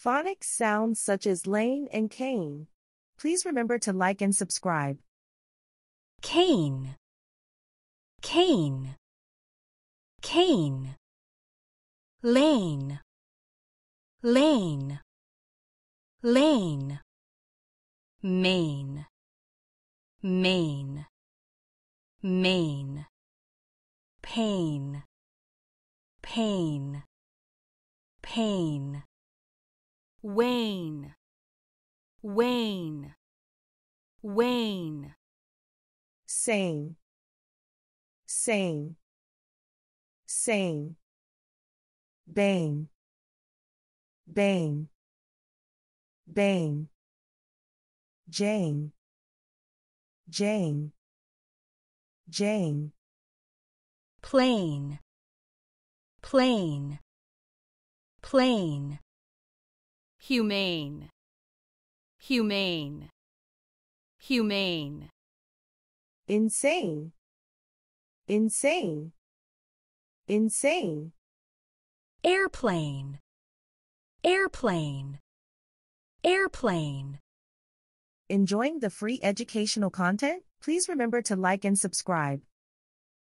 Phonics sounds such as lane and cane. Please remember to like and subscribe. Cane, cane, cane. Lane, lane, lane. Main, main, main. Pain, pain, pain. Wane, wane, wane. Sane, sane, sane. Bane, bane, bane. Jane, Jane, Jane. Plain, plain, plain. Humane, humane, humane. Insane, insane, insane. Airplane, airplane, airplane. Enjoying the free educational content? Please remember to like and subscribe.